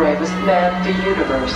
bravest man in the universe.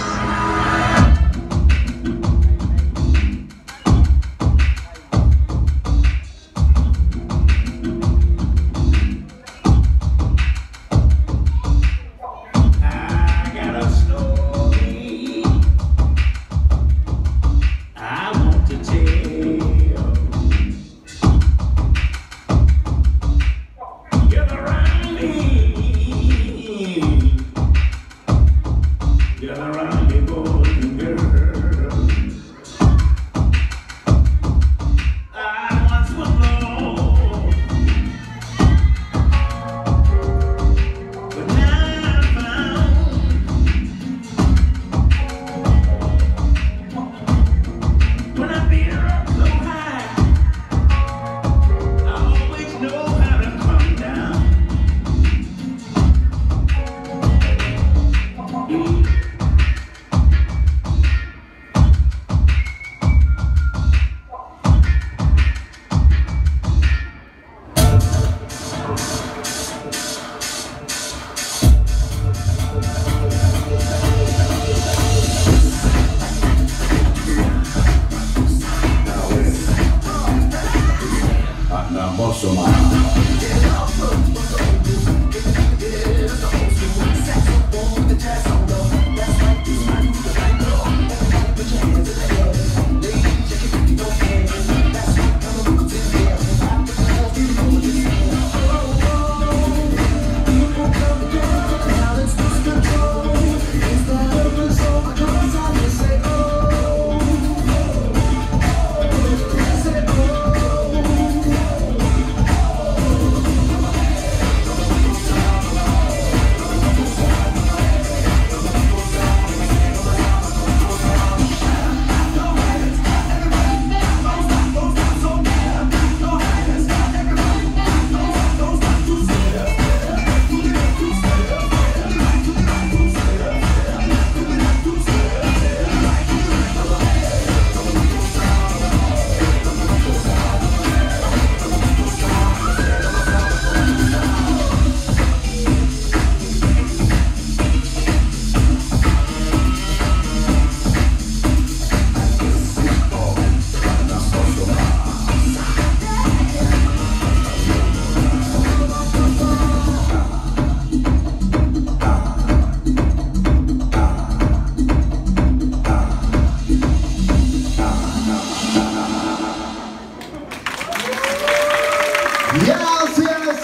Yes, yes,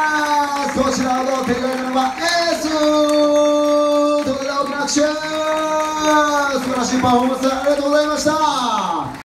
yes! こちらを踊ってくれるのはエースということで大きな拍手！素晴らしいパフォーマンスありがとうございました。